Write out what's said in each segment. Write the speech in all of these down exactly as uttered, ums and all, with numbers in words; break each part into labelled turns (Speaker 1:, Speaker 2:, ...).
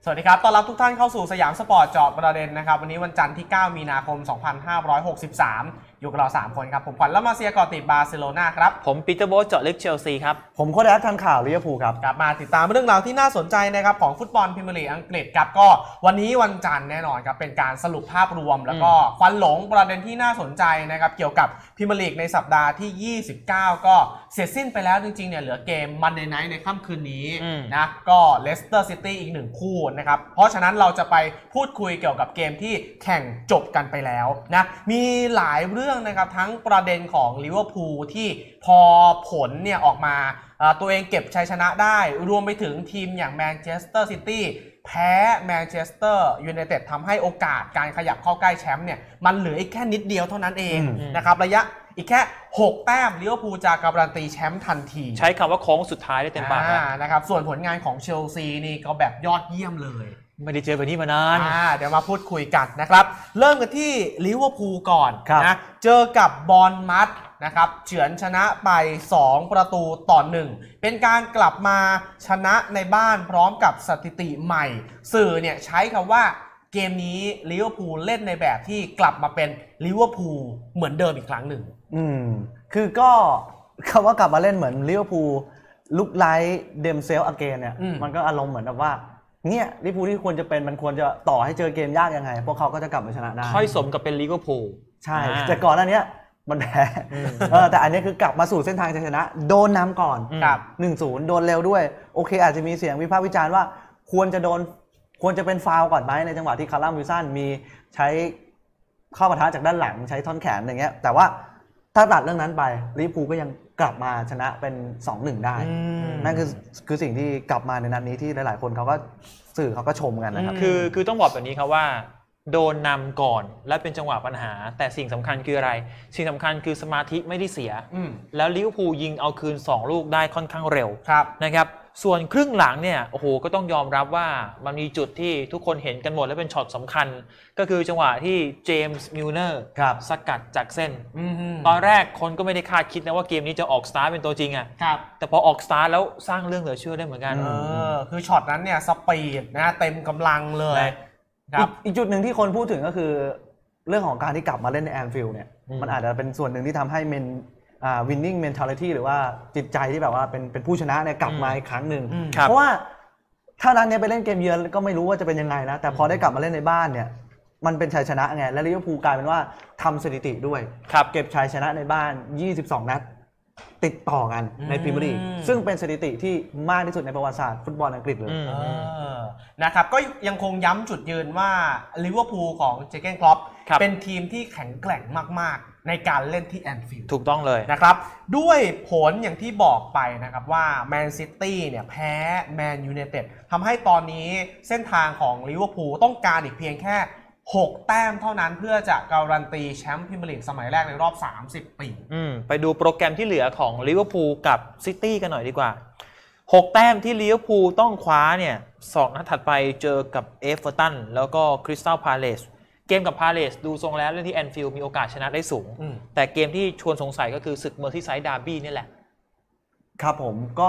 Speaker 1: สวัสดีครับต้อนรับทุกท่านเข้าสู่สยามสปอร์ตเจาะประเด็นนะครับวันนี้วันจันทร์ที่เก้ามีนาคมสองพันห้าร้อยหกสิบสามอยู่กับเราสามคนครับผมขวัญและมาเซียกอติดบาร์เซโลนาครับ
Speaker 2: ผมปีเตอร์โบ๊ทเจาะลึกเชลซีครับ
Speaker 3: ผมโค้ชแอดทันข่าวลิเวอร์พูลครับ
Speaker 1: กลับมาติดตามเรื่องราวที่น่าสนใจนะครับของฟุตบอลพรีเมียร์ลีกอังกฤษครับก็วันนี้วันจันทร์แน่นอนครับเป็นการสรุปภาพรวมแล้วก็ควันหลงประเด็นที่น่าสนใจนะครับเกี่ยวกับพรีเมียร์ลีกในสัปดาห์ที่ยี่สิบเก้าก็เสร็จสิ้นไปแล้วจริงๆเนี่ยเหลือเกมมันเดย์ไนท์ในค่ำคืนนี้นะก็เลสเตอร์ซิตี้อีกหนึ่งคู่นะครับเพราะฉะนั้นเราจะไปพูดคุยเกี่ยวกับเกมที่แข่งจบกันไปแล้วนะมีหลายเรื่องนะครับทั้งประเด็นของลิเวอร์พูลที่พอผลเนี่ยออกมาตัวเองเก็บชัยชนะได้รวมไปถึงทีมอย่างแมนเชสเตอร์ซิตี้แพ้แมนเชสเตอร์ยูไนเต็ดทำให้โอกาสการขยับเข้าใกล้แชมป์เนี่ยมันเหลืออีกแค่นิดเดียวเท่านั้นเองนะครับระยะอีกแค่หกแต้มลิเวอร์พูลจะการันตีแชมป์ทันที
Speaker 2: ใช้คำว่าโค้งสุดท้ายได้เต็มปาก
Speaker 1: นะครับส่วนผลงานของเชลซีนี่ก็แบบยอดเยี่ยมเลย
Speaker 2: ไม่ได้เจอแบบนี้มานาน
Speaker 1: เดี๋ยวมาพูดคุยกันนะครับเริ่มกันที่ลิเวอร์พูลก่อนนะเจอกับบอร์นมัธนะครับเฉือนชนะไปสองประตูต่อหนึ่งเป็นการกลับมาชนะในบ้านพร้อมกับสถิติใหม่สื่อเนี่ยใช้คำว่าเกมนี้ลิเวอร์พูลเล่นในแบบที่กลับมาเป็นลิเวอร์พูลเหมือนเดิมอีกครั้งหนึ่ง
Speaker 3: อืมคือก็คำว่ากลับมาเล่นเหมือนลิเวอร์พูลลุกไลท์เดมเซลอเกนเนี่ยมันก็อารมณ์เหมือนแบบว่าเนี่ยลิเวอร์พูลที่ควรจะเป็นมันควรจะต่อให้เจอเกมยากยังไงพวกเขาก็จะกลับมาชนะได้
Speaker 2: ค่อยสมกับเป็นลิเวอร์พูล
Speaker 3: ใช่แต่ก่อนหน้านี้มันแพ้แต่อันนี้คือกลับมาสู่เส้นทางชัยชนะโดนนำก่อนกับ หนึ่งศูนย์ โดนเร็วด้วยโอเคอาจจะมีเสียงวิพากษ์วิจารณ์ว่าควรจะโดนควรจะเป็นฟาวล์ก่อนไหมในจังหวะที่คาร์ลัมวิลสันมีใช้เข้าปะทะจากด้านหลังใช้ท่อนแขนอย่างเงี้ยแต่ว่าถ้าตัดเรื่องนั้นไปลิเวอร์พูลก็ยังกลับมาชนะเป็น สองหนึ่ง ได้นั่นคือคือสิ่งที่กลับมาในนัดนี้ที่หลายๆคนเขาก็สื่อเขาก็ชมกันนะครับ
Speaker 2: คือคือต้องบอกแบบนี้ครับว่าโดนนำก่อนและเป็นจังหวะปัญหาแต่สิ่งสำคัญคืออะไรสิ่งสำคัญคือสมาธิไม่ได้เสียแล้วลิเวอร์พูลยิงเอาคืนสองลูกได้ค่อนข้างเร็วนะครับส่วนครึ่งหลังเนี่ยโอ้โหก็ต้องยอมรับว่ามันมีจุดที่ทุกคนเห็นกันหมดและเป็นช็อตสำคัญก็คือจังหวะที่เจมส์มิลเนอร์สกัดจากเส้นตอนแรกคนก็ไม่ได้คาดคิดนะว่าเกมนี้จะออกสตาร์ทเป็นตัวจริงอ่ะแต่พอออกสตาร์ทแล้วสร้างเรื่องเหลือเชื่อได้เหมือนกัน
Speaker 1: เออคือช็อตนั้นเนี่ยสปีดนะเต็มกำลังเลย
Speaker 3: อีกจุดหนึ่งที่คนพูดถึงก็คือเรื่องของการที่กลับมาเล่นในแอนฟิลด์เนี่ยมันอาจจะเป็นส่วนหนึ่งที่ทำให้เมนอ่า winning mentality หรือว่าจิตใจที่แบบว่าเป็นเป็นผู้ชนะเนี่ยกลับมาอีกครั้งหนึ่งเพราะว่าถ้านัดนี้ไปเล่นเกมเยือนก็ไม่รู้ว่าจะเป็นยังไงนะแต่พอได้กลับมาเล่นในบ้านเนี่ยมันเป็นชัยชนะไงและลิเวอร์พูลกลายเป็นว่าทำสถิติด้วยเก็บชัยชนะในบ้านยี่สิบสองนัดติดต่อกันในพรีเมียร์ลีกซึ่งเป็นสถิติที่มากที่สุดในประวัติศาสตร์ฟุตบอลอังกฤษเลย
Speaker 1: นะครับก็ยังคงย้ำจุดยืนว่าลิเวอร์พูลของเจเก้นคล็อปเป็นทีมที่แข็งแกร่งมากๆในการเล่นที่แอนฟิลด์
Speaker 2: ถูกต้องเลย
Speaker 1: นะครับด้วยผลอย่างที่บอกไปนะครับว่าแมนซิตี้เนี่ยแพ้แมนยูไนเต็ดทำให้ตอนนี้เส้นทางของลิเวอร์พูลต้องการอีกเพียงแค่หกแต้มเท่านั้นเพื่อจะการันตีแชมป์พรีเมียร์ลีกสมัยแรกในรอบสามสิบปี
Speaker 2: อืมไปดูโปรแกรมที่เหลือของลิเวอร์พูลกับซิตี้กันหน่อยดีกว่าหกแต้มที่ลิเวอร์พูลต้องคว้าเนี่ยสองนัดถัดไปเจอกับเอเวอร์ตันแล้วก็คริสตัลพาเลซเกมกับพาเลซดูทรงแล้วเล่นที่แอนฟิลด์มีโอกาสชนะได้สูงแต่เกมที่ชวนสงสัยก็คือศึกเมอร์ซีไซด์ดาร์บี้นี่แหละ
Speaker 3: ครับผมก็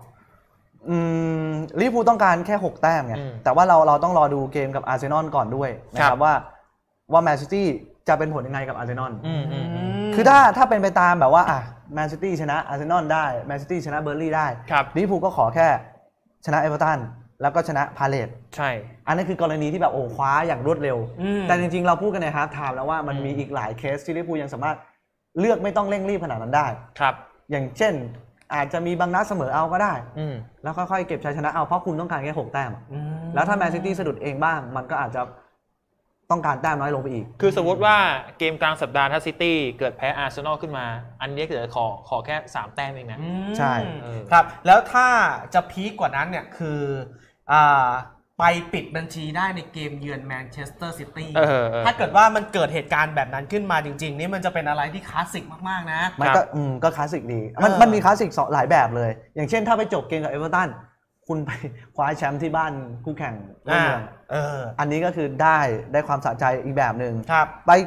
Speaker 3: ลิเวอร์พูลต้องการแค่หกแต้มไงแต่ว่าเราเราต้องรอดูเกมกับอาร์เซนอลก่อนด้วยนะครับว่าว่าแมนซิตี้จะเป็นผลยังไงกับอาร์เซนอลคือถ้าถ้าเป็นไปตามแบบว่าอ่ะแมนซิตี้ชนะอาร์เซนอลได้แมนซิตี้ชนะเบอร์ลี่ได้ลิเวอร์พูลก็ขอแค่ชนะเอเวอร์ตันแล้วก็ชนะพาเลซ
Speaker 2: ใช่
Speaker 3: อันนั้นคือกรณีที่แบบโอ้คว้าอย่างรวดเร็วแต่จริงๆเราพูดกันในฮาล์ฟไทม์แล้วว่ามันมีอีกหลายเคสที่ลิเวอร์พูลยังสามารถเลือกไม่ต้องเร่งรีบขนาดนั้นได้
Speaker 2: ครับ
Speaker 3: อย่างเช่นอาจจะมีบางนัดเสมอเอาก็ได้แล้วค่อยๆเก็บชัยชนะเอาเพราะคุณต้องการแค่หกแต้มแล้วถ้าแมนซิตี้สะดุดเองบ้างมันก็อาจจะต้องการแต้มน้อยลงไปอีก
Speaker 2: คือสมมติว่าเกมกลางสัปดาห์ถ้าซิตี้เกิดแพ้อาร์เซนอลขึ้นมาอันนี้เกิดขอขอแค่สามแต้มเองนะ
Speaker 3: ใช่
Speaker 1: ครับแล้วถ้าจะพีคกว่านั้นเนี่ยคืออ่าไปปิดบัญชีได้ในเกมเยือนแมนเชสเตอร์ซิตี้ถ้าเกิดว่ามันเกิดเหตุการณ์แบบนั้นขึ้นมาจริงๆนี่มันจะเป็นอะไรที่คลาสสิกมากๆนะ
Speaker 3: มันก็อืมก็คลาสสิกดีมันมันมีคลาสสิกหลายแบบเลยอย่างเช่นถ้าไปจบเกมกับเอเวอร์ตันคุณไปคว้าแชมป์ที่บ้านคู่แข่งร่วมเมืองอันนี้ก็คือได้ได้ความสะใจอีกแบบหนึ่งไป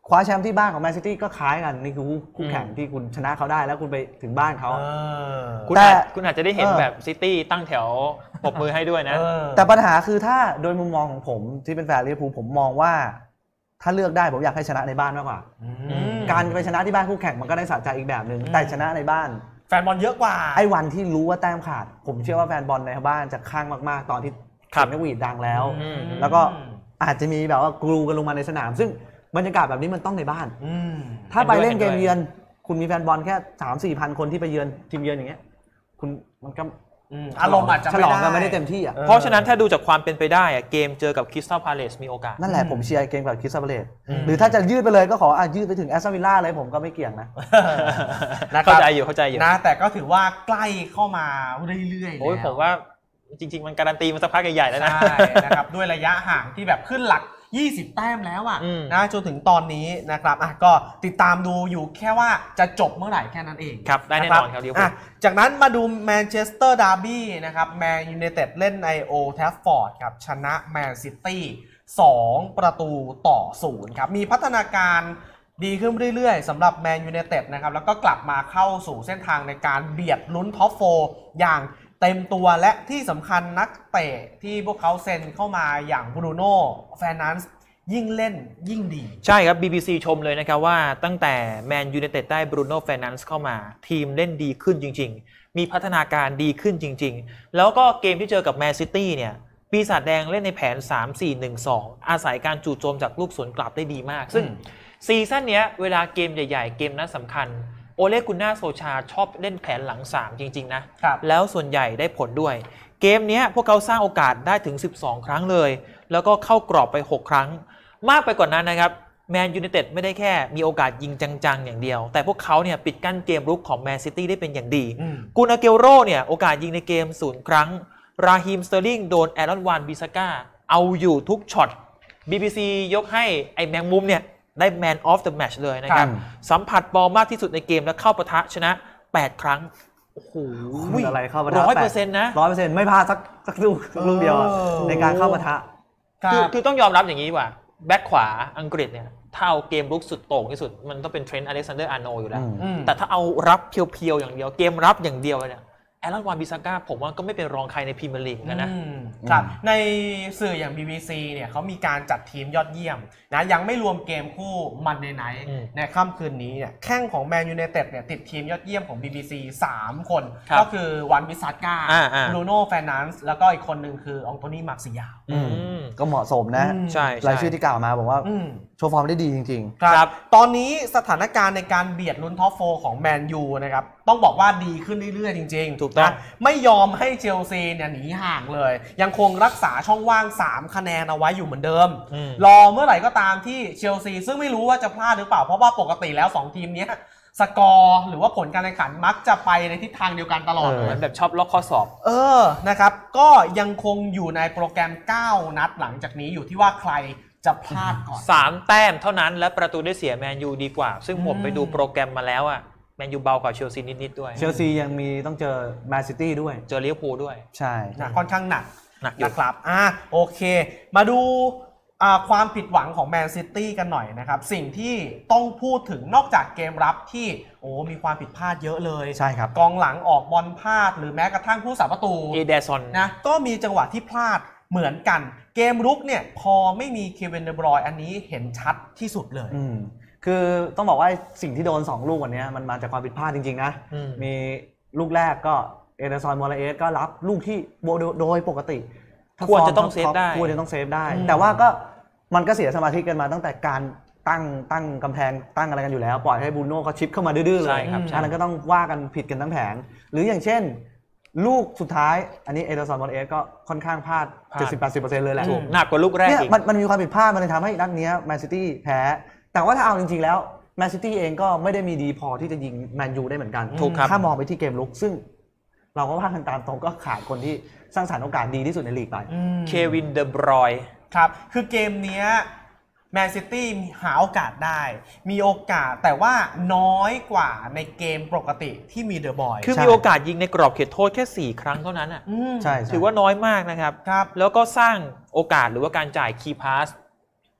Speaker 3: คว้าแชมป์ที่บ้านของแมนซิตี้ก็คล้ายกันนี่คือคู่แข่งที่คุณชนะเขาได้แล้วคุณไปถึงบ้านเขา
Speaker 2: คุณอาจคุณอาจจะได้เห็นแบบซิตี้ตั้งแถวปรบมือให้ด้วยนะ
Speaker 3: แต่ปัญหาคือถ้าโดยมุมมองของผมที่เป็นแฟนลิเวอร์พูลผมมองว่าถ้าเลือกได้ผมอยากให้ชนะในบ้านมากกว่าการไปชนะที่บ้านคู่แข่งมันก็ได้สะใจอีกแบบนึงแต่ชนะในบ้าน
Speaker 1: แฟนบอลเยอะกว่า
Speaker 3: ไอ้วันที่รู้ว่าแต้มขาดผมเชื่อว่าแฟนบอลในบ้านจะข้างมากๆตอนที่เสียงนกหวีดดังแล้วแล้วก็อาจจะมีแบบว่ากรูกันลงมาในสนามซึ่งบรรยากาศแบบนี้มันต้องในบ้านถ้าไปเล่นเกมเยือนคุณมีแฟนบอลแค่ สามสี่ พันคนที่ไปเยือนทีมเยือนอย่างเงี้ยคุณมันก็
Speaker 1: อารมณ์อาจจะ
Speaker 3: ฉลองกันไม่ได้เต็มที่อ่ะ
Speaker 2: เพราะฉะนั้นถ้าดูจากความเป็นไปได้เกมเจอกับคริสตัลพาเลซมีโอกาส
Speaker 3: นั่นแหละผมเชียร์เกมกับคริสตัลพาเลซหรือถ้าจะยืดไปเลยก็ขอยืดไปถึงแอสตันวิลล่าเลยผมก็ไม่เกี่ยงนะ
Speaker 2: เข้าใจอยู่เข้าใจอยู่
Speaker 1: นะแต่ก็ถือว่าใกล้เข้ามาเรื่อยๆ
Speaker 2: โอ้ยผมว่าจริงๆมันการันตีมันสักพักใหญ่ๆแล้วนะ
Speaker 1: ใช่นะครับด้วยระยะห่างที่แบบขึ้นหลักยี่สิบแต้มแล้วอ่ะนะจนถึงตอนนี้นะครับอ่ะก็ติดตามดูอยู่แค่ว่าจะจบเมื่อไหร่แค่นั้นเอง
Speaker 2: ครับได้แน่นอนครับเดี๋ยว
Speaker 1: จากนั้นมาดูแมนเชสเตอร์ดาร์บี้นะครับแมนยูไนเต็ดเล่นในโอลด์แทฟฟอร์ดครับชนะแมนซิตี้สองประตูต่อศูนย์ครับมีพัฒนาการดีขึ้นเรื่อยๆสำหรับแมนยูไนเต็ดนะครับแล้วก็กลับมาเข้าสู่เส้นทางในการเบียดลุ้นท็อปโฟร์อย่างเต็มตัวและที่สำคัญนักเตะที่พวกเขาเซ็นเข้ามาอย่างบรูโน่เฟร์นันด์ยิ่งเล่นยิ่งดี
Speaker 2: ใช่ครับ บี บี ซี ชมเลยนะครับว่าตั้งแต่แมนยูไนเต็ดได้บรูโน่เฟร์นันด์เข้ามาทีมเล่นดีขึ้นจริงๆมีพัฒนาการดีขึ้นจริงๆแล้วก็เกมที่เจอกับแมนซิตี้เนี่ยปีศาจแดงเล่นในแผน สาม สี่ หนึ่ง สอง อาศัยการจู่โจมจากลูกสวนกลับได้ดีมากซึ่งซีซั่นนี้เวลาเกมใหญ่ๆเกมนัดสำคัญโอเลกุนนาโซชาชอบเล่นแผนหลังสามจริงๆนะแล้วส่วนใหญ่ได้ผลด้วยเกมนี้พวกเขาสร้างโอกาสได้ถึงสิบสองครั้งเลยแล้วก็เข้ากรอบไปหกครั้งมากไปกว่านั้นนะครับแมนยูไนเต็ดไม่ได้แค่มีโอกาสยิงจังๆอย่างเดียวแต่พวกเขาเนี่ยปิดกั้นเกมรุกของแมนซิตี้ได้เป็นอย่างดีกูนาเกลโรเนี่ยโอกาสยิงในเกมศูนย์ครั้งราฮิมสเตอร์ลิงโดนแอรอนวานบิซาก้าเอาอยู่ทุกช็อต บี บี ซี ยกให้ไอ้แมงมุมเนี่ยได้แมนออฟเดอะแมตช์เลยนะครับสัมผัสบอลมากที่สุดในเกมและเข้าปะทะชนะแปดครั้งโอ้โห
Speaker 3: อะไรเข้าปะทะ
Speaker 2: ร้อยเปอร์เซ็นต์ นะ
Speaker 3: ร้อยเปอร์เซ็นต์ ไม่พลาดสักสักลูกลูกเดียวในการเข้าปะทะ
Speaker 2: คือคือต้องยอมรับอย่างนี้ว่าแบ็คขวาอังกฤษเนี่ยถ้าเอาเกมรุกสุดโต่งที่สุดมันต้องเป็นเทรนต์อเล็กซานเดอร์อาร์โนอยู่แล้วแต่ถ้าเอารับเพียวๆอย่างเดียวเกมรับอย่างเดียวเนี่ยแอรอนวานบิซาก้าผมว่าก็ไม่เป็นรองใครในพรีเมียร์ลีกนะ
Speaker 1: นะครับในสื่ออย่าง บี บี ซี เนี่ยเขามีการจัดทีมยอดเยี่ยมนะยังไม่รวมเกมคู่มันในไนท์ในค่ำคืนนี้เนี่ยแข้งของแมนยูไนเต็ดเนี่ยติดทีมยอดเยี่ยมของ บี บี ซี สามคนก็คือวานบิซาก้าบรูโน่เฟร์นันด์แล้วก็อีกคนหนึ่งคือองโตนี่มาร์ซิยาล
Speaker 3: ก็เหมาะสมนะ
Speaker 2: ใช่
Speaker 3: รายชื่อที่กล่าวมาบอกว่าโชว์ฟอร์มได้ดีจริง
Speaker 1: ๆครับตอนนี้สถานการณ์ในการเบียดลุ้นท็อปโฟร์ของแมนยูนะครับต้องบอกว่าดีขึ้นเรื่อยๆจริงๆถูกต้องไม่ยอมให้เชลซีเนี่ยหนีห่างเลยยังคงรักษาช่องว่างสามคะแนนเอาไว้อยู่เหมือนเดิมรอเมื่อไหร่ก็ตามที่เชลซีซึ่งไม่รู้ว่าจะพลาดหรือเปล่าเพราะว่าปกติแล้วสองทีมนี้สกอร์หรือว่าผลการแข่งขันมักจะไปในทิศทางเดียวกันตลอด
Speaker 2: เหมือนแบบชอบล็อกข้อสอบ
Speaker 1: เออนะครับก็ยังคงอยู่ในโปรแกรมเก้านัดหลังจากนี้อยู่ที่ว่าใครจะพลาดก่อน
Speaker 2: สามแต้มเท่านั้นและประตูได้เสียแมนยูดีกว่าซึ่งผมไปดูโปรแกรมมาแล้วอะแมนยูเบากว่าเชลซีนิดๆด้วย
Speaker 3: เชลซียังมีต้องเจอแมนซิตี้ด้วย
Speaker 2: เจอลิเวอร์พูลด้วย
Speaker 3: ใช่
Speaker 1: ค่อนข้างหนักนะครับอ่ะโอเคมาดูความผิดหวังของแมนซิตี้กันหน่อยนะครับสิ่งที่ต้องพูดถึงนอกจากเกมรับที่โอ้มีความผิดพลาดเยอะเลย
Speaker 3: ใช่ครับ
Speaker 1: กองหลังออกบอลพลาดหรือแม้กระทั่งผู้สาประตู
Speaker 2: เอเดซอน
Speaker 1: นะก็มีจังหวะที่พลาดเหมือนกันเกมรุกเนี่ยพอไม่มีเควินเดบรอยน์อันนี้เห็นชัดที่สุดเลย
Speaker 3: คือต้องบอกว่าสิ่งที่โดนสองลูกวันนี้มันมาจากความผิดพลาดจริงๆนะมีลูกแรกก็เอเดซอนมอราเอสก็รับลูกที่โดยปกติ
Speaker 2: ควรจะต้องเซฟได้
Speaker 3: ควรจะต้องเซฟได้แต่ว่าก็มันก็เสียสมาธิกันมาตั้งแต่การตั้งตั้งกำแพงตั้งอะไรกันอยู่แล้วปล่อยให้บรูโน่เขาชิปเข้ามาดื้อๆเลยอันนั้นก็ต้องว่ากันผิดกันทั้งแผงหรืออย่างเช่นลูกสุดท้ายอันนี้เอเดอร์สันมอร์เอสก็ค่อนข้างพลาด เจ็ดสิบถึงแปดสิบเปอร์เซ็นต์ เลยแหละ
Speaker 2: หนักกว่าลูกแรก
Speaker 3: อีกมันมันมีความผิดพลาดมันเลยทำให้นัดนี้แมนซิตี้แพ้แต่ว่าถ้าเอาจริงๆแล้วแมนซิตี้เองก็ไม่ได้มีดีพอที่จะยิงแมนยูได้เหมือนกันถ้ามองไปที่เกมลุกซึ่งเราก็ว่ากันตามตรงก็ขาดคนที่สร้างสรรค์โอกาสดีที่สุดในลีกไป
Speaker 2: เควินเดบรอยน์
Speaker 1: ครับคือเกมนี้แมนซิตี้หาโอกาสได้มีโอกาสแต่ว่าน้อยกว่าในเกมปกติที่มีเดอะบอย
Speaker 2: คือมีโอกาสยิงในกรอบเขตโทษแค่สี่ครั้งเท่านั้นอ่ะ
Speaker 3: ใช่
Speaker 2: ถือว่าน้อยมากนะครับ
Speaker 1: ครับ
Speaker 2: แล้วก็สร้างโอกาสหรือว่าการจ่ายคีย์พาสเค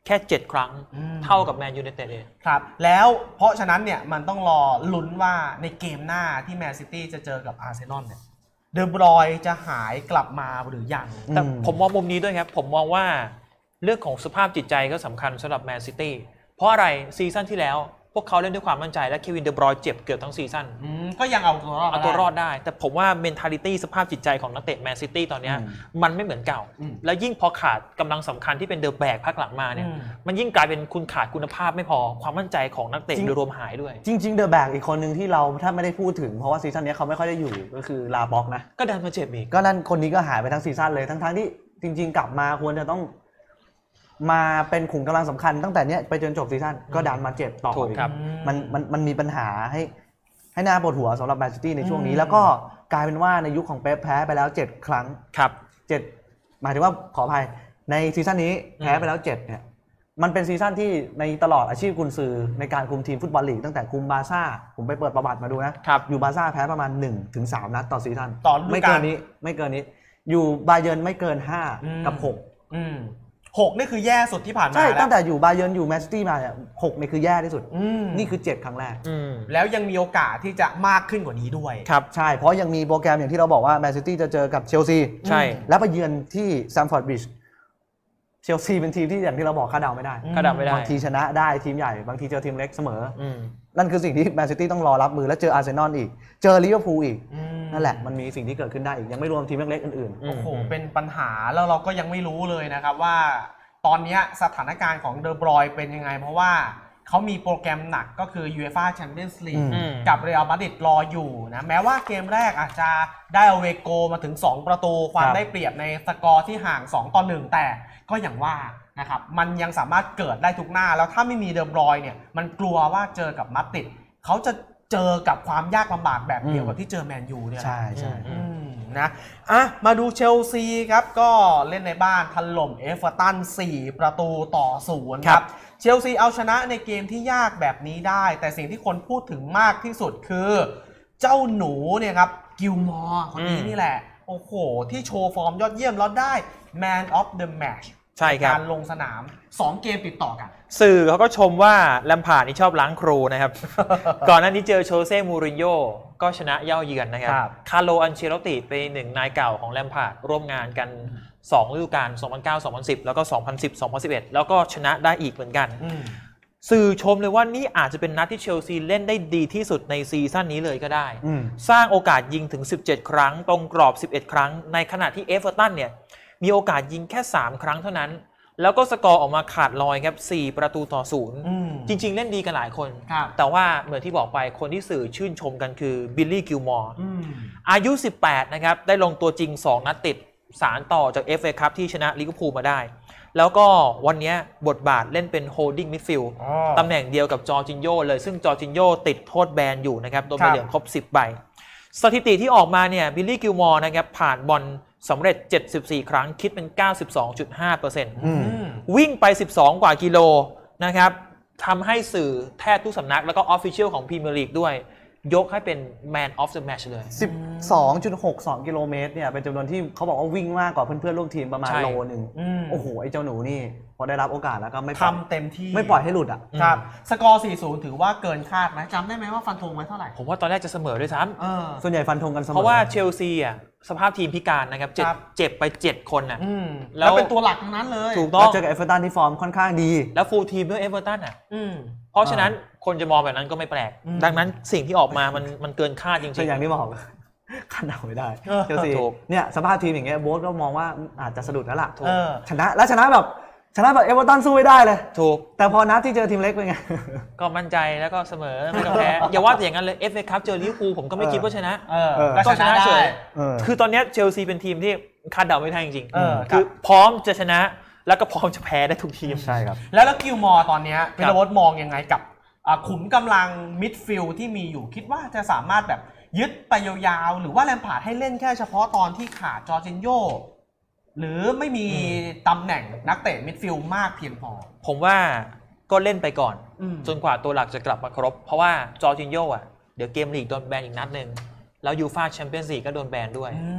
Speaker 2: ค่เจ็ดครั้งเท่ากับแมนยูไนเต็ดเอง
Speaker 1: ครับแล้วเพราะฉะนั้นเนี่ยมันต้องรอลุ้นว่าในเกมหน้าที่แมนซิตี้จะเจอกับอาร์เซนอลเนี่ยเดอบรอยน์จะหายกลับมาหรือยัง
Speaker 2: แต่ผมมองมุมนี้ด้วยครับผมมองว่าเรื่องของสภาพจิตใจก็สำคัญสำหรับแมนซิตี้เพราะอะไรซีซั่นที่แล้วพวกเขาเล่นด้วยความมั่นใจและเควินเดอบรอยน์เจ็บเกือบทั้งซีซั่น
Speaker 1: ก็ยังเอาตัวรอด
Speaker 2: เอาตัวรอดได้แต่ผมว่า mentality สภาพจิตใจของนักเตะแมนซิตี้ตอนนี้มันไม่เหมือนเก่าแล้วยิ่งพอขาดกำลังสำคัญที่เป็นเดอะแบกภาคหลังมาเนี่ยมันยิ่งกลายเป็นคุณขาดคุณภาพไม่พอความมั่นใจของนักเตะโดยรวมหายด้วย
Speaker 3: จริงๆเดอะแบกอีกคนหนึ่งที่เราถ้าไม่ได้พูดถึงเพราะว่าซีซั่นนี้เขาไม่ค่อยได้อยู่ก็คือลาบ็อกนะ
Speaker 2: ก็ดันมาเจ็บอีก
Speaker 3: ก็นั่นคนนี้ก็หายไปทั้งซีซั่นเลยทั้งๆที่จริงๆกลับมาควรจะต้องมาเป็นขุมกำลังสำคัญตั้งแต่เนี้ยไปจนจบซีซั่นก็ดันมาเจ็บต่ออีกมันมันมันมีปัญหาให้ให้หน้าปวดหัวสำหรับแมนซิตี้ในช่วงนี้แล้วก็กลายเป็นว่าในยุคของเป๊ปแพ้ไปแล้วเจ็ดครั้ง
Speaker 2: ครับ
Speaker 3: เจ็ดหมายถึงว่าขออภัยในซีซั่นนี้แพ้ไปแล้วเจ็ดเนี่ยมันเป็นซีซั่นที่ในตลอดอาชีพกุนซือในการคุมทีมฟุตบอลลีกตั้งแต่คุมบาร์ซ่าผมไปเปิดประวัติมาดูนะอยู่บาร์ซ่าแพ้ประมาณ หนึ่งถึงสาม นัดต่อซีซั่นไม่เกินนี้ไม่เกินนี้อยู่บาเยิร์นไม่เกินห้ากับหก
Speaker 1: อืมหกนี่คือแย่สุดที่ผ่านมา
Speaker 3: ใช่ตั้งแต่อยู่บาเยิร์นอยู่แมนซิตี้มาเนี่ยหกนี่คือแย่ที่สุดนี่คือเจ็ดครั้งแรก
Speaker 1: แล้วยังมีโอกาสที่จะมากขึ้นกว่านี้ด้วย
Speaker 3: ครับใช่เพราะยังมีโปรแกรมอย่างที่เราบอกว่าแมนซิตี้จะเจอกับเชลซี
Speaker 2: ใช่
Speaker 3: แล้วไปเยือนที่แซมฟอร์ดบริดจ์เชลซีเป็นทีมที่อย่างที่เราบอกคาดเดาไม่ได้
Speaker 2: คาดเดาไม่ได้
Speaker 3: บางทีชนะได้ทีมใหญ่บางทีเจอทีมเล็กเสมอนั่นคือสิ่งที่แมนซิตี้ต้องรอรับมือแล้วเจออาร์เซนอลอีกเจอลิเวอร์พูลอีกนั่นแหละมันมีสิ่งที่เกิดขึ้นได้อีกยังไม่รวมทีมเล็กๆอื่น
Speaker 1: ๆโอ้โหเป็นปัญหาแล้วเราก็ยังไม่รู้เลยนะครับว่าตอนนี้สถานการณ์ของเดอบรอยน์เป็นยังไงเพราะว่าเขามีโปรแกรมหนักก็คือ ยู เอฟ่า แชมเปี้ยนส์ ลีก กับเรอัลมาดริดรออยู่นะแม้ว่าเกมแรกอาจจะได้เอาเวโกมาถึงสองประตูความได้เปรียบในสกอร์ที่ห่างสองต่อหนึ่งแต่ก็อย่างว่านะครับมันยังสามารถเกิดได้ทุกหน้าแล้วถ้าไม่มีเดอบรอยน์เนี่ยมันกลัวว่าเจอกับมาดริดเขาจะเจอกับความยากลำบากแบบเดียวกับที่เจอแมนยูเนี่ย
Speaker 3: ใช่ใช่
Speaker 1: นะอ่ะมาดูเชลซีครับก็เล่นในบ้านถล่มเอเวอร์ตันสี่ประตูต่อศูนย์ครับเชลซีเอาชนะในเกมที่ยากแบบนี้ได้แต่สิ่งที่คนพูดถึงมากที่สุดคือเจ้าหนูเนี่ยครับกิลมอร์คนนี้นี่แหละโอ้โหที่โชว์ฟอร์มยอดเยี่ยมแล้วได้ Man of the Match
Speaker 2: ใช่ครับ
Speaker 1: การลงสนามสองเกมติดต่อกัน
Speaker 2: สื่อเขาก็ชมว่าแลมพาร์ดนี่ชอบล้างครูนะครับ ก่อนหน้านี้เจอโชเซ่มูรินโญ่ก็ชนะเย่าเยือนนะครับคาร์โลอันเชลติเป็นหนึ่งนายเก่าของแลมพาร์ดร่วมงานกันสองฤดูกาลสองพันเก้า สองพันสิบแล้วก็สองพันสิบ สองพันสิบเอ็ดแล้วก็ชนะได้อีกเหมือนกันสื่อชมเลยว่านี่อาจจะเป็นนัดที่เชลซีเล่นได้ดีที่สุดในซีซั่นนี้เลยก็ได้สร้างโอกาสยิงถึงสิบเจ็ดครั้งตรงกรอบสิบเอ็ดครั้งในขณะที่เอเวอร์ตันเนี่ยมีโอกาสยิงแค่สามครั้งเท่านั้นแล้วก็สกอร์ออกมาขาดลอยครับสี่ประตูต่อศูนย์จริงๆเล่นดีกันหลายคนแต่ว่าเหมือนที่บอกไปคนที่สื่อชื่นชมกันคือบิลลี่กิลมอร์อายุสิบแปดนะครับได้ลงตัวจริงสองนัดติดสารต่อจาก เอฟ เอ Cup ที่ชนะลิเวอร์พูลมาได้แล้วก็วันนี้บทบาทเล่นเป็นโฮลดิ้งมิดฟิลด์ตำแหน่งเดียวกับจอร์จินโญ่เลยซึ่งจอร์จินโญ่ติดโทษแบนอยู่นะครับโดนใบเหลืองครบสิบใบสถิติที่ออกมาเนี่ยบิลลี่กิลมอร์นะครับผ่านบอลสำเร็จเจ็ดสิบสี่ครั้งคิดเป็น เก้าสิบสองจุดห้าเปอร์เซ็นต์ วิ่งไปสิบสองกว่ากิโลนะครับทำให้สื่อแทบทุกสำนักแล้วก็ Official ของพรีเมียร์ลีกด้วยยกให้เป็น Man of the Match เลย
Speaker 3: สิบสองจุดหกสอง กิโลเมตรเนี่ยเป็นจำนวนที่เขาบอกว่าวิ่งมากกว่าเพื่อนๆร่วมทีมประมาณโลนึงโอ้โหไอ้เจ้าหนูนี่พอได้รับโอกาสแล้วก็ไม่
Speaker 1: ทำเต็มที่
Speaker 3: ไม่ปล่อยให้หลุดอ่ะ
Speaker 1: ครับสกอร์ สี่ศูนย์ ถือว่าเกินคาดไหมจำได้ไหมว่าฟันธงไว้เท่าไหร่
Speaker 2: ผมว่าตอนแรกจะเสมอด้วยซ้
Speaker 3: ำส่วนใหญ่ฟันธงกันเสมอ
Speaker 2: เพราะว่าเชลซีอ่ะสภาพทีมพิการนะครับเจ็บไปเจ็ดคนน่ะ
Speaker 1: แล้วเป็นตัวหลักทั้งนั้นเลย
Speaker 3: ถูกต้องเจอกับเอเวอร์ตันที่ฟอร์มค่อนข้างดี
Speaker 2: แล้วฟูลทีมด้วยเอเวอร์ตันอ่ะเพราะฉะนั้นคนจะมองแบบนั้นก็ไม่แปลกดังนั้นสิ่งที่ออกมามันมันเกินคาดจริงๆ
Speaker 3: อย่างที่บอกคาดเดาไม่ได้เชลซีเนี่ยสภาพทีมอย่างเงี้ยโบ๊ทก็มองว่าอาจจะสะดุดแล้วล่ะชนะแล้วชนะแบบชนะแบบเอเวอร์ตันสู้ไม่ได้เลย
Speaker 2: ถูก
Speaker 3: แต่พอนัดที่เจอทีมเล็กเป็นไง
Speaker 2: ก็มั่นใจแล้วก็เสมอไม่ก็แพ้อย่าว่าแต่อย่างนั้นเลย เอฟ เอ Cup เจอลิเวอร์พูลผมก็ไม่คิดว่าชนะ
Speaker 1: ก็ชนะเฉย
Speaker 2: คือตอนนี้เชลซีเป็นทีมที่คาดเดาไม่ได้จริงๆคือพร้อมจะชนะแล้วก็พร้อมจะแพ้ได้ทุกทีม
Speaker 3: ใช่ครับ
Speaker 1: แล้วแล้วกิลมอร์ตอนนี้พี่ระวดมองยังไงกับขุมกำลังมิดฟิลด์ที่มีอยู่คิดว่าจะสามารถแบบยึดไปยาวๆหรือว่าแลมพาร์ดให้เล่นแค่เฉพาะตอนที่ขาดจอร์จินโญ่หรือไม่มีตำแหน่งนักเตะมิดฟิลด์มากเพียงพอ
Speaker 2: ผมว่าก็เล่นไปก่อนจนกว่าตัวหลักจะกลับมาครบเพราะว่าจอร์จินโญ่อะเดี๋ยวเกมลีกโดนแบนอีกนัดนึงแล้วยูฟ่าแชมเปี้ยนส์ลีกก็โดนแบนด้วย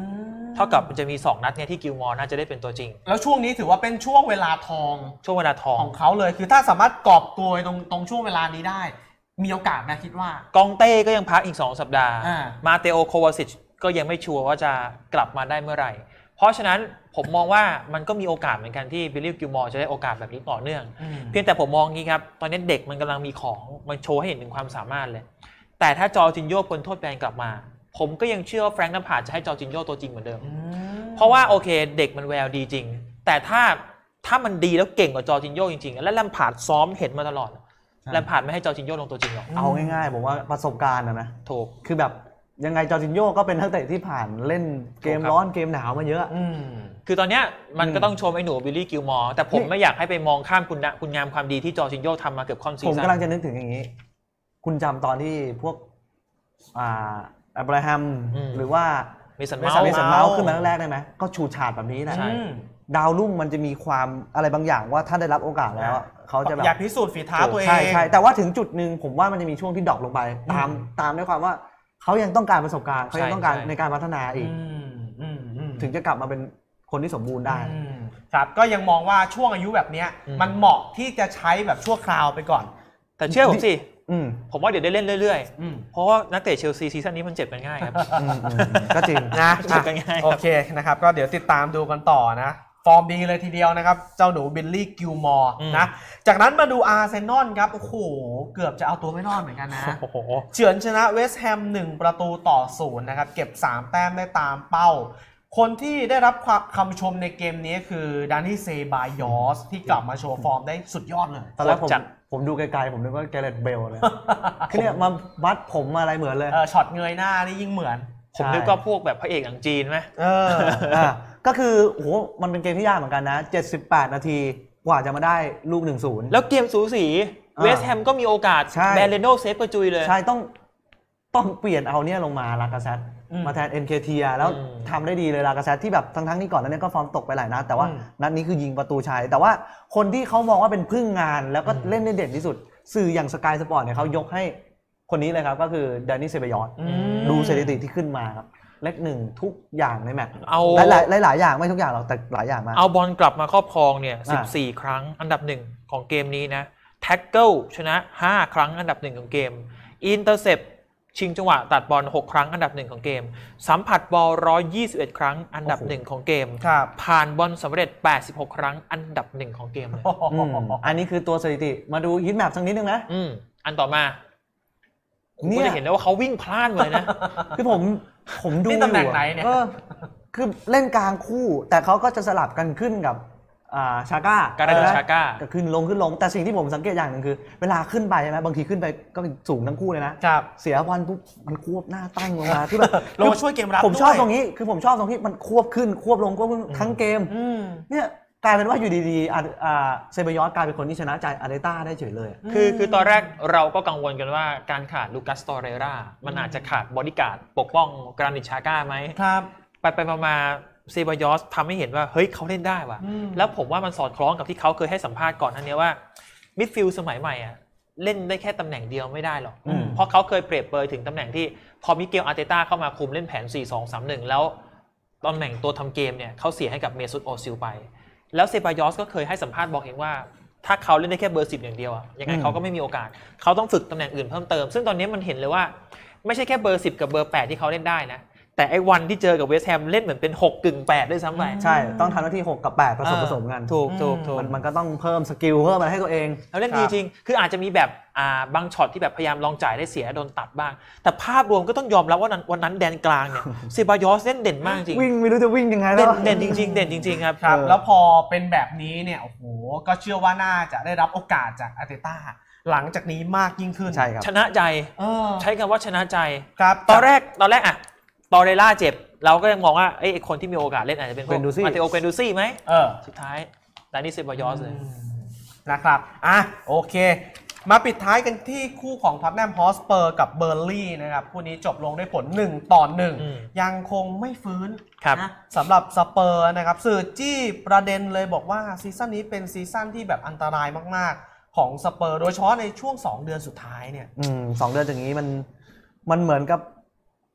Speaker 2: เท่ากับมันจะมีสองนัดเนี่ยที่กิลมอร์น่าจะได้เป็นตัวจริง
Speaker 1: แล้วช่วงนี้ถือว่าเป็นช่วงเวลาทอง
Speaker 2: ช่วงเวลาทอง
Speaker 1: ของเขาเลยคือถ้าสามารถกอบโกยตรงตรงช่วงเวลานี้ได้มีโอกาสนะคิดว่าก
Speaker 2: องเต้ก็ยังพักอีกสองสัปดาห์มาเตโอโควาซิชก็ยังไม่ชัวร์ว่าจะกลับมาได้เมื่อไหร่เพราะฉะนั้นผมมองว่ามันก็มีโอกาสเหมือนกันที่บิลลี่กิลมอร์จะได้โอกาสแบบนี้ต่อเนื่องเพียงแต่ผมมองงี้ครับตอนนี้เด็กมันกำลังมีของมันโชว์ให้เห็นถึงความสามารถเลยแต่ถ้าจอร์จินโญ่พ้นโทษแบนกลับมาผมก็ยังเชื่อว่าแฟรงค์ แลมพาร์ดจะให้จอร์จินโญ่ตัวจริงเหมือนเดิมเพราะว่าโอเคเด็กมันแววดีจริงแต่ถ้าถ้ามันดีแล้วเก่งกว่าจอร์จินโญ่จริงๆและแลมพาร์ดซ้อมเห็นมาตลอดแลมพาร์ดไม่ให้จอร์จินโญ่ลงตัวจริงหรอก
Speaker 3: เอาง่ายๆผมว่าประสบการณ์นะนะ
Speaker 2: ถูก
Speaker 3: คือแบบยังไงจอร์จินโญ่ก็เป็นนักเตะที่ผ่านเล่นเกมร้อนเกมหนาวมาเยอะ
Speaker 2: คือตอนเนี้ยมันก็ต้องชมไอ้หนูบิลลี่กิลมอร์แต่ผมไม่อยากให้ไปมองข้ามคุณคุณงามความดีที่จอร์จินโญ่ทำมาเกือบค่อนซีซั่น
Speaker 3: ผมกำลังจะนึกถึงอย่างนี้คุณจำตอนที่พวกอ่าอับราฮัมหรือว่า
Speaker 2: เมสันเมาส์
Speaker 3: เมสันเมาส์ขึ้นมาแรกๆได้ไหมก็ชูชาดแบบนี้แหละดาวรุ่งมันจะมีความอะไรบางอย่างว่าถ้าได้รับโอกาสแล้วเขาจะแบบ
Speaker 1: อยากพิสูจน์ฝีเท้าตัวเอง
Speaker 3: ใช่ใช่แต่ว่าถึงจุดหนึ่งผมว่ามันจะมีช่วงที่ดรอปลงไปตามตามด้วยความว่าเขายังต้องการประสบการณ์เขายังต้องการในการพัฒนาอีกถึงจะกลับมาเป็นคนที่สมบูรณ์ได้
Speaker 1: ครับก็ยังมองว่าช่วงอายุแบบนี้มันเหมาะที่จะใช้แบบชั่วคราวไปก่อน
Speaker 2: แต่เชื่อผมสิผมว่าเดี๋ยวได้เล่นเรื่อยๆเพราะว่านักเตะเชลซีซีซั่นนี้มันเจ็บกันง่ายครับ
Speaker 3: ก็จริง
Speaker 1: นะเจ็บกันง่ายโอเคนะครับก็เดี๋ยวติดตามดูกันต่อนะฟอร์มดีเลยทีเดียวนะครับเจ้าหนูบิลลี่กิลมอร์นะจากนั้นมาดูอาร์เซนอลครับโอ้โหเกือบจะเอาตัวไม่รอดเหมือนกันนะเฉือนชนะเวสต์แฮมหนึ่งประตูต่อศูนย์นะครับเก็บสามแต้มได้ตามเป้าคนที่ได้รับคำชมในเกมนี้คือดานิเซบายอสที่กลับมาโชว์ฟอร์มได้สุดยอดเลย
Speaker 3: ตอนแรกผมผมดูไกลๆผมนึกว่าแกเรตเบลเลยคือเนี่ยมาวัดผมอะไรเหมือนเลย
Speaker 1: เออช็อตเงยหน้านี่ยิ่งเหมือน
Speaker 2: ผมนึกว่าพวกแบบพระเอกหนังจีนไหม
Speaker 3: เออก็คือโอ้โหมันเป็นเกมที่ยากเหมือนกันนะเจ็ดสิบแปดนาทีกว่าจะมาได้ลูก หนึ่งศูนย์
Speaker 2: แล้วเกมสูสีเวสต์แฮมก็มีโอกาสแบรนโดเซฟกระจุยเลย
Speaker 3: ใช่ต้องต้องเปลี่ยนเอาเนี่ยลงมาลากาเซตมาแทน เอ็น เค ที แล้วทำได้ดีเลยลากาเซตที่แบบทั้งๆที่ก่อนนั้นเนี่ยก็ฟอร์มตกไปหลายนัดแต่ว่านัดนี้คือยิงประตูชัยแต่ว่าคนที่เขามองว่าเป็นพึ่งงานแล้วก็เล่นได้เด่นที่สุดสื่ออย่างสกายสปอร์ตเนี่ยเขายกให้คนนี้เลยครับก็คือดานิเซบายอสดูสถิติที่ขึ้นมาครับเลขหนึ่งทุกอย่างในแมตช์เอาหลายหลายอย่างไม่ทุกอย่างหรอกแต่หลายอย่างมาก
Speaker 2: เอาบอลกลับมาครอบครองเนี่ยสิบสี่ครั้งอันดับหนึ่งของเกมนี้นะแท็กเกิลชนะห้าครั้งอันดับหนึ่งของเกมอินเตอร์เซปชิงจังหวะตัดบอลหกครั้งอันดับหนึ่งของเกมสัมผัสบอลหนึ่งร้อยยี่สิบเอ็ดครั้งอันดับหนึ่งของเกมผ่านบอลสำเร็จแปดสิบหกครั้งอันดับหนึ่งของเกมเลย
Speaker 3: อันนี้คือตัวสถิติมาดูฮิตแมปสักนิดนึงนะ
Speaker 2: อืมอันต่อมาคุณจะเห็นได้ว่าเขาวิ่งพล่านเลยนะ
Speaker 3: คือผมผมดู
Speaker 1: ตำแหน่งไหนเนี่ย
Speaker 3: คือเล่นกลางคู่แต่เขาก็จะสลับกันขึ้นกับชาก้า
Speaker 2: การาชาก้า
Speaker 3: ก็ขึ้นลงขึ้นลงแต่สิ่งที่ผมสังเกตอย่างหนึ่งคือเวลาขึ้นไปใช่ไหมบางทีขึ้นไปก็สูงทั้งคู่เลยนะเสียบอลปุ๊บมันควบหน้าตั้งลงมาที่แบบ
Speaker 1: ลงมาช่วยเกมรับ
Speaker 3: ผมชอบตรงนี้คือผมชอบตรงที่มันควบขึ้นควบลงควบทั้งเกมเนี่ยกลายเป็นว่าอยู่ดีๆเซบายอสกลายเป็นคนที่ชนะใจอาร์เตต้าได้เฉยเลย
Speaker 2: คือคือตอนแรกเราก็กังวลกันว่าการขาดลูกัสตอเรรามันอาจจะขาดบอดี้การ์ดปกป้องกรานิตชาก้าไหม
Speaker 1: ครับ
Speaker 2: ไปไปมาเซบายอสทำให้เห็นว่าเฮ้ยเขาเล่นได้ว่ะแล้วผมว่ามันสอดคล้องกับที่เขาเคยให้สัมภาษณ์ก่อนหน้านี้ว่ามิดฟิลด์สมัยใหม่อ่ะเล่นได้แค่ตำแหน่งเดียวไม่ได้หรอกเพราะเขาเคยเปรียบเปรยถึงตำแหน่งที่พอมิเกลอาร์เตต้าเข้ามาคุมเล่นแผน สี่ สอง สาม หนึ่ง แล้วตำแหน่งตัวทำเกมเนี่ยเขาเสียให้กับเมซุตโอซิลไปแล้วเซบายอสก็เคยให้สัมภาษณ์บอกเองว่าถ้าเขาเล่นได้แค่เบอร์สิบอย่างเดียวอ่ะยังไงเขาก็ไม่มีโอกาสเขาต้องฝึกตำแหน่งอื่นเพิ่มเติมซึ่งตอนนี้มันเห็นเลยว่าไม่ใช่แค่เบอร์สิบกับเบอร์แปดที่เขาเล่นได้นะแต่ไอ้วันที่เจอกับเวสต์แฮมเล่นเหมือนเป็นหกกึ่งแปดด้วยซ้ำไป
Speaker 3: ใช่ต้องทำหน้าที่หกกับแปดผสมผสมกัน
Speaker 2: ถูกถูกถูก
Speaker 3: มันก็ต้องเพิ่มสกิลเพิ่มอะไรให้ตัวเอง
Speaker 2: แล้วเล่นดีจริงคืออาจจะมีแบบอ่าบางช็อตที่แบบพยายามลองจ่ายได้เสียโดนตัดบ้างแต่ภาพรวมก็ต้องยอมรับว่าวันนั้นแดนกลางเนี่ยเซบายอสเล่นเด่นมากจริง
Speaker 3: วิ่งไม่รู้จะวิ่งยังไงแล้ว
Speaker 2: เด่นจริงๆเด่นจริงๆครับ
Speaker 1: ครับแล้วพอเป็นแบบนี้เนี่ยโอ้โหก็เชื่อว่าน่าจะได้รับโอกาสจากอาร์เตต้าหลังจากนี้มากยิ่งขึ้น
Speaker 3: ใช่ครับ
Speaker 2: ชนะใจใช้คำว่าชนะใจครับตอนแรกตอนแรกอะตอเรล่าเจ็บเราก็ยังมองว่าไอ้คนที่มีโอกาสเล่นอาจจะเป็นพวกมาเตโอเกนดูซี่ไหมเออสุดท้ายดานิเซบายอสเลย
Speaker 1: นะครับอ่ะโอเคมาปิดท้ายกันที่คู่ของท็อตแนมฮอสเปอร์กับเบอร์ลี่นะครับคู่นี้จบลงด้วยผลหนึ่งต่อหนึ่งยังคงไม่ฟื้นนะสำหรับสเปอร์นะครับสื่อจี้ประเด็นเลยบอกว่าซีซั่นนี้เป็นซีซั่นที่แบบอันตรายมากๆของสเปอร์โดยเฉพาะในช่วงสองเดือนสุดท้ายเนี่ย
Speaker 3: อืมสองเดือนอย่างนี้มันมันเหมือนกับ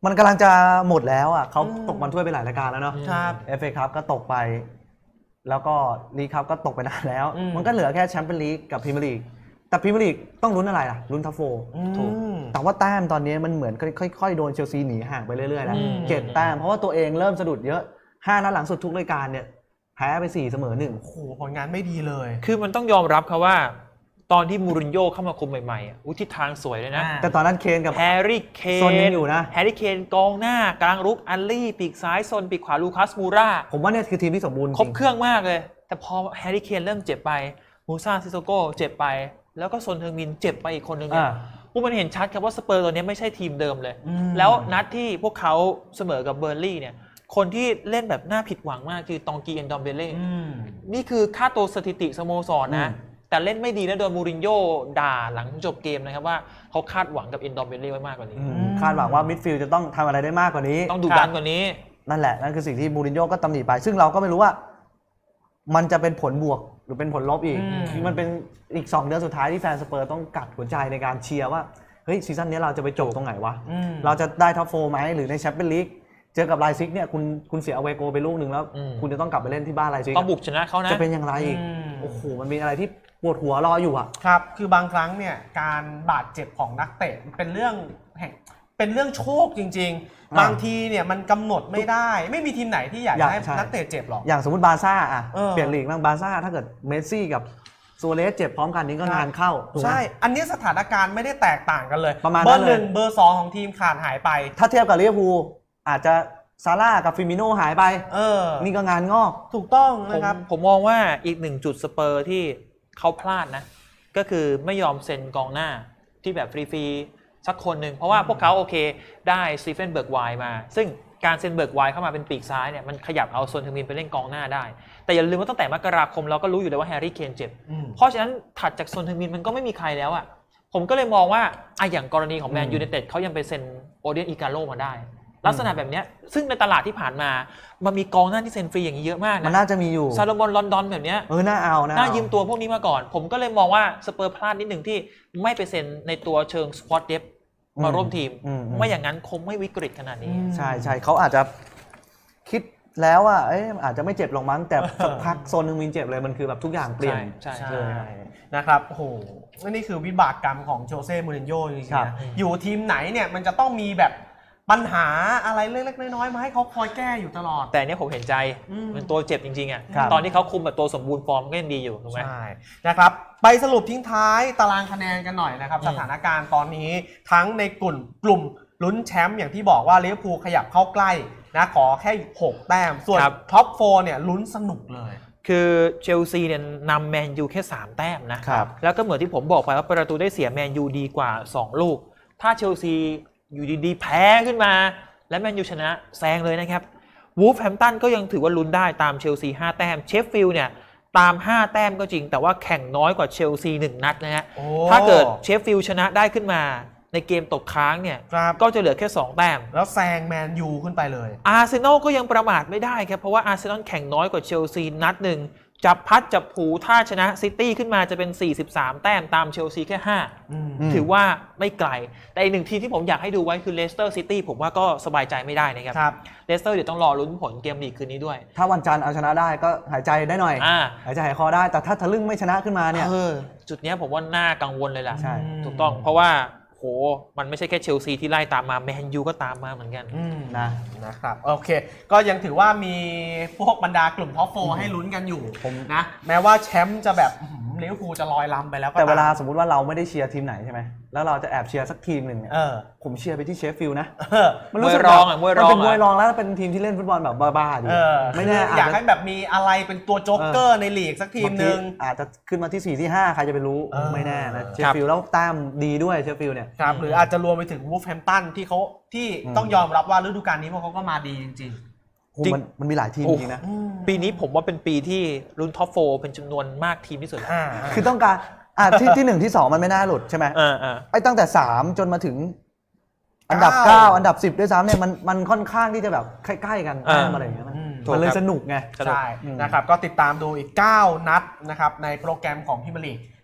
Speaker 3: มันกำลังจะหมดแล้วอ่ะเขาตกบอลถ้วยไปหลายรายการแล้วเนาะ
Speaker 1: ครับ
Speaker 3: เอฟ เอ คัพก็ตกไป แล้วก็ลีกคัพก็ตกไปนานแล้ว มันก็เหลือแค่แชมเปี้ยนลีกกับพรีเมียร์ลีกแต่พรีเมียร์ลีกต้องลุ้นอะไรล่ะลุ้นท็อปโฟร์ถูกแต่ว่าแต้มตอนนี้มันเหมือนค่อยๆโดนเชลซีหนีห่างไปเรื่อยๆแล้วเจ็ดแต้มเพราะว่าตัวเองเริ่มสะดุดเยอะห้านัดหลังสุดทุกรายการเนี่ยแพ้ไปสี่เสมอหนึ่ง
Speaker 1: โอ้โหผลงานไม่ดีเลย
Speaker 2: คือมันต้องยอมรับครับว่าตอนที่มูรินโญ่เข้ามาคุมใหม่ๆอุ้ยทิศทางสวยเลยนะ
Speaker 3: แต่ตอนนั้นเคนกับ
Speaker 2: แฮร์รี่เคน
Speaker 3: โซนยังอยู่นะ
Speaker 2: แฮร์รี่เคนกองหน้ากลางรุกอัลลี่ปีกซ้ายโซนปีกขวาลูคัสมูรา
Speaker 3: ผมว่าเนี่ยคือทีมที่สมบูรณ์
Speaker 2: ครบเครื่องมากเลยแต่พอแฮร์รี่เคนเริ่มเจ็บไปมูซาซิโซโก้เจ็บไปแล้วก็โซนเทอร์มินเจ็บไปอีกคนนึงเนี่ยพวกมันเห็นชัดครับว่าสเปอร์ตัวนี้ไม่ใช่ทีมเดิมเลยแล้วนัดที่พวกเขาเสมอกับเบอร์ลี่เนี่ยคนที่เล่นแบบน่าผิดหวังมากคือตองกีเอ็นดอมเบเล่นี่คือค่าตัวสถิติสโมสรนะแต่เล่นไม่ดีแล้วโดนมูรินโญ่ด่าหลังจบเกมนะครับว่าเขาคาดหวังกับเอ็นดอมเบเล่ไว้มากกว่านี้
Speaker 3: คาดหวังว่ามิดฟิลด์จะต้องทำอะไรได้มากกว่านี้
Speaker 2: ต้องดุดันกว่านี้
Speaker 3: นั่นแหละนั่นคือสิ่งที่มูรินโญ่ก็ตำหนิไปซึ่งเราก็ไม่รู้ว่ามันจะเป็นผลบวกหรือเป็นผลลบอีกคือมันเป็นอีกสองเดือนสุดท้ายที่แฟนสเปอร์ต้องกัดหัวใจในการเชียร์ว่าเฮ้ยซีซั่นนี้เราจะไปจบตรงไหนวะเราจะได้ท็อปโฟร์ไหมหรือในแชมเปี้ยนลีกเจอกับไลซิกเนี่ยคุณคุณเสียอเวโกไปลูกหนึ่งแล้วคุณจะต้องกลับไปเล่นที่บ้านไลซิก
Speaker 2: ต้องบุกชนะเขานะ
Speaker 3: จะเป็นอย่างไรอีกโอ้โหมันมีอะไรที่ปวดหัวรออยู่อะ
Speaker 1: ครับคือบางครั้งเนี่ยการบาดเจ็บของนักเตะเป็นเรื่องแห่งเป็นเรื่องโชคจริงๆบางทีเนี่ยมันกำหนดไม่ได้ไม่มีทีมไหนที่อยากให้นักเตะเจ็บหรอก
Speaker 3: อย่างสมมติบาร์ซ่าอะเปลี่ยนลีกบ้างบาร์ซ่าถ้าเกิดเมสซี่กับโซเลสเจ็บพร้อมกันนี้ก็งานเข้า
Speaker 1: ใช่อันนี้สถานการณ์ไม่ได้แตกต่างกันเลยเบอร์หนึ่งเบอร์สองของทีมขาดหายไป
Speaker 3: ถ้าเทียบกับลิเวอร์พูลอาจจะซาร่ากับฟิมิโน่หายไป
Speaker 1: เออ
Speaker 3: นี่ก็งานงอก
Speaker 1: ถูกต้องนะครับ
Speaker 2: ผม, ผมมองว่าอีกหนึ่งจุดสเปอร์ที่เขาพลาดนะก็คือไม่ยอมเซ็นกองหน้าที่แบบฟรีๆสักคนหนึ่งเพราะว่าพวกเขาโอเคได้สตีเฟนเบิร์กไวน์มาซึ่งการเซ็นเบิร์กไวน์เข้ามาเป็นปีกซ้ายเนี่ยมันขยับเอาโซนเทอร์มินไปเล่นกองหน้าได้แต่อย่าลืมว่าตั้งแต่มกราคมเราก็รู้อยู่แล้วว่าแฮร์รี่เคนเจ็บเพราะฉะนั้นถัดจากโซนเทอร์มินมันก็ไม่มีใครแล้วอ่ะผมก็เลยมองว่าอ่ะอย่างกรณีของแมนยูไนเต็ดเขายังไปเซ็นโอเดียนอีกาโลมาได้ลักษณะแบบนี้ซึ่งในตลาดที่ผ่านมามันมีกองหน้าที่เซ็นฟรีอย่างนี้เยอะมากนะ
Speaker 3: มันน่าจะมีอยู่
Speaker 2: ซาโลมอนลอนดอนแบบนี้
Speaker 3: เออน่าเอา
Speaker 2: น่ายืมตัวพวกนี้มาก่อนผมก็เลยมองว่าสเปอร์พลาดนิดหนึ่งที่ไม่ไปเซ็นในตัวเชิงสควอตเดฟมาร่วมทีมไม่อย่างนั้นคงไม่วิกฤตขนาดนี้
Speaker 3: ใช่ใช่เขาอาจจะคิดแล้วว่าเอ๊ะอาจจะไม่เจ็บลงมั้งแต่สักพักโซนนึงมีเจ็บเลยมันคือแบบทุกอย่างเปลี่ยน
Speaker 1: ใช่ใช่นะครับโอ้โหนี่คือวิบากกรรมของโจเซ่มูรินโญ่จริงๆนะอยู่ทีมไหนเนี่ยมันจะต้องมีแบบปัญหาอะไรเล็กๆน้อยๆมาให้เขาคอยแก้อยู่ตลอด
Speaker 2: แต่เนี้ยผมเห็นใจมันตัวเจ็บจริงๆอ่ะตอนที่เขาคุมแบบตัวสมบูรณ์ฟอร์มก็ยังดีอยู่ถูกไหม
Speaker 1: ใช่นะครับไปสรุปทิ้งท้ายตารางคะแนนกันหน่อยนะครับสถานการณ์ตอนนี้ทั้งในกลุ่มกลุ่มลุ้นแชมป์อย่างที่บอกว่าลิเวอร์พูลขยับเข้าใกล้นะขอแค่หกแต้มส่วนท็อปโฟร์เนี่ยลุ้นสนุกเลย
Speaker 2: คือเชลซีเนี่ยนำแมนยูแค่สามแต้มนะแล้วก็เหมือนที่ผมบอกไปว่าประตูได้เสียแมนยูดีกว่าสองลูกถ้าเชลซีอยู่ดีๆแพ้ขึ้นมาและแมนยูชนะแซงเลยนะครับวูฟแฮมป์ตันก็ยังถือว่าลุ้นได้ตามเชลซีห้าแต้มเชฟฟิลด์เนี่ยตามห้าแต้มก็จริงแต่ว่าแข่งน้อยกว่าเชลซีหนึ่งนัดนะฮะถ้าเกิดเชฟฟิลด์ชนะได้ขึ้นมาในเกมตกค้างเนี่ยก็จะเหลือแค่สองแต้ม
Speaker 1: แล้วแซงแมนยูขึ้นไปเลย
Speaker 2: อาร์เซนอลก็ยังประมาทไม่ได้ครับเพราะว่าอาร์เซนอลแข่งน้อยกว่าเชลซีนัดหนึ่งจับพัดจับผูถ้าชนะซิตี้ขึ้นมาจะเป็นสี่สิบสามแต้มตามเชลซีแค่ห้าถือว่าไม่ไกลแต่อีกหนึ่งทีมที่ผมอยากให้ดูไว้คือเลสเตอร์ซิตี้ผมว่าก็สบายใจไม่ได้นะครับเลสเตอร์เดี๋ยวต้องรอลุ้นผลเกมลีกคืนนี้ด้วย
Speaker 3: ถ้าวันจันทร์เอาชนะได้ก็หายใจได้หน่อยหายใจหายคอได้แต่ถ้าทะลึ่งไม่ชนะขึ้นมาเนี่ย
Speaker 2: จุดนี้ผมว่าน่ากังวลเลยล่ะถูกต้องเพราะว่าโหมันไม่ใช่แค่เชลซีที่ไล่ตามมาแมนยูก็ตามมาเหมือนกัน
Speaker 1: นะนะครับโอเคก็ยังถือว่ามีพวกบรรดากลุ่มท็อปโฟร์ให้ลุ้นกันอยู่นะแม้ว่าแชมป์จะแบบลิเวอร์พูลจะลอยลำไปแล้วก็
Speaker 3: แต่เวลาสมมุติว่าเราไม่ได้เชียร์ทีมไหนใช่ไหมแล้วเราจะแอบเชียร์สักทีมหนึ่งเนี่ยผมเชียร์ไปที่เชฟฟิลด์นะ
Speaker 2: มันรู้สึกรองอ่ะมวยรอง
Speaker 3: เป็นมวยรองแล้วเป็นทีมที่เล่นฟุตบอลแบบบ้าๆดี
Speaker 1: ไม่แน่อยากให้แบบมีอะไรเป็นตัวโจ๊กเกอร์ในลีกสักทีมนึง
Speaker 3: อาจจะขึ้นมาที่สี่ที่ห้าใครจะไปรู้ไม่แน่นะเชฟฟิลด์แล้วแต้มดีด้วยเชฟฟิลด์เนี่ย
Speaker 1: ครับหรืออาจจะรวมไปถึงวูฟแฮมป์ตันที่เขาที่ต้องยอมรับว่าฤดูกาลนี้พวกเขาก็มาดีจริงจริง
Speaker 3: มันมันมีหลายทีมจริงนะ
Speaker 2: ปีนี้ผมว่าเป็นปีที่ลุ้นท็อปโฟร์เป็นจำนวนมากทีมที่สุด
Speaker 3: คือต้องการอ่ะที่ที่หนึ่งที่สองมันไม่น่าหลุดใช่ไหมไอ้ตั้งแต่สามจนมาถึงอันดับเก้าอันดับสิบด้วยซ้ำเนี่ยมันมันค่อนข้างที่จะแบบใกล้ๆกันอะไรอย่างเงี้ยมันเลยสนุกไง
Speaker 1: ใช่นะครับก็ติดตามดูอีกเก้านัดนะครับในโปรแกรมของพรีเมียร์ลีก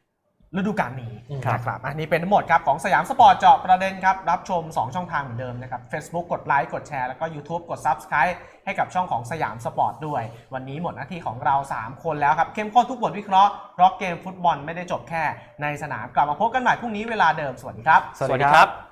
Speaker 1: ฤดูกาลนี้
Speaker 3: ครับ
Speaker 1: นะครับอันนี้เป็นทั้งหมดครับของสยามสปอร์ตเจาะประเด็นครับรับชมสองช่องทางเหมือนเดิมนะครับ Facebook กดไลค์กดแชร์แล้วก็ YouTube กด Subscribe ให้กับช่องของสยามสปอร์ตด้วยวันนี้หมดหน้าที่ของเราสามคนแล้วครับเข้มข้นทุกบทวิเคราะห์เพราะเกมฟุตบอลไม่ได้จบแค่ในสนามกลับมาพบกันใหม่พรุ่งนี้เวลาเดิมสวัสดีครับ
Speaker 3: สวัสดีครับ